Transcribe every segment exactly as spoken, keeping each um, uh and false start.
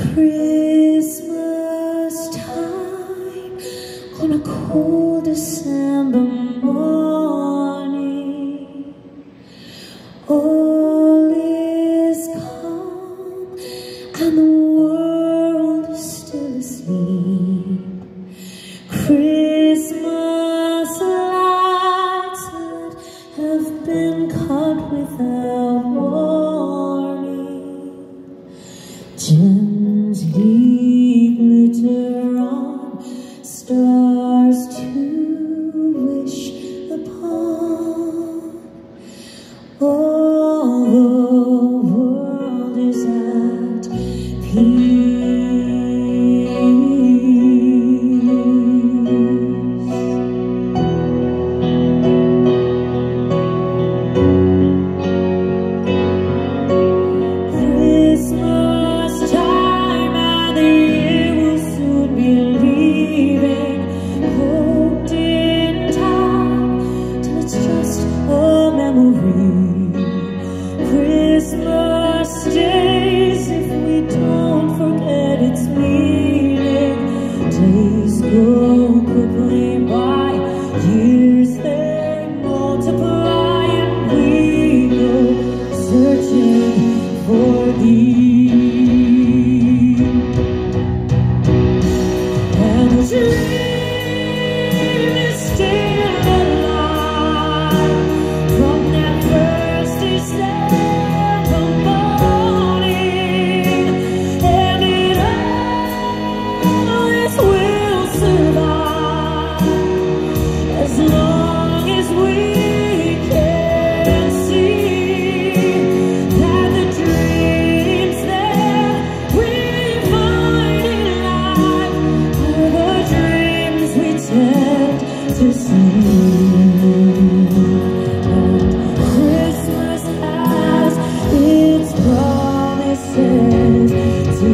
Christmas time on a cold December morning, all is calm and the world is still asleep. Christmas lights that have been cut without warning gently glitter on stars to wish upon. All the world is at peace. Christmas days, if we don't forget its meaning, days go quickly by, years they multiply, and we go searching for thee. And the dream is still alive from that first December. To see, and Christmas has its promises to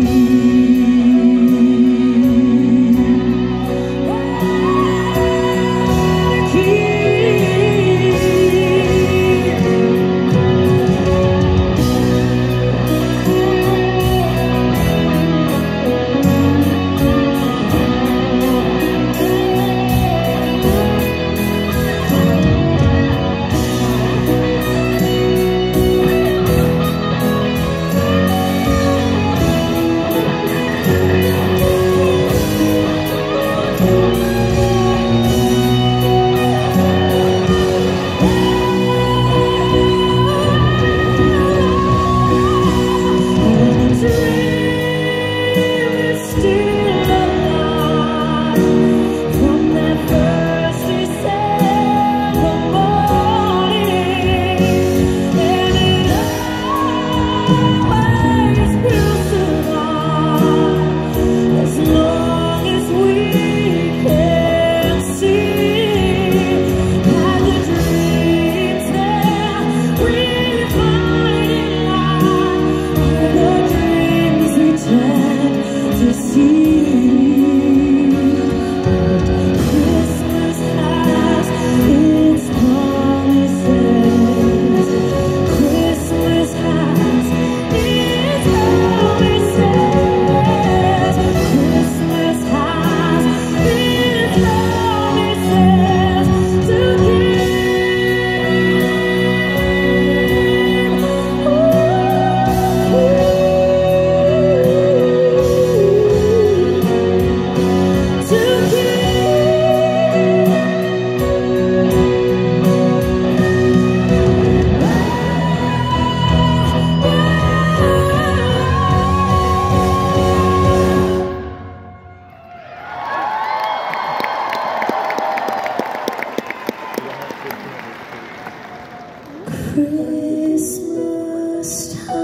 Christmas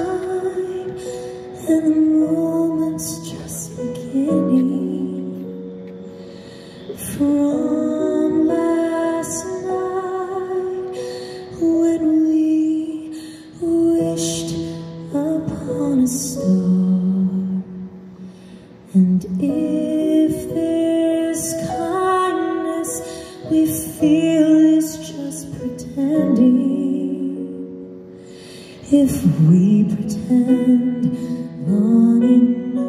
time, and the moment's just beginning. From last night, when we wished upon a star, and if this kindness we feel is just pretending, if we pretend long enough,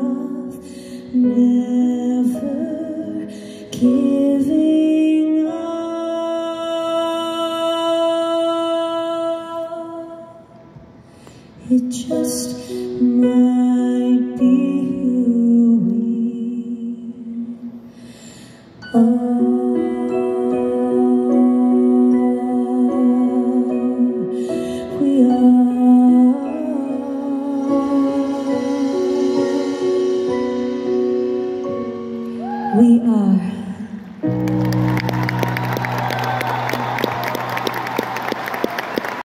It just might be who we are. We are. We are.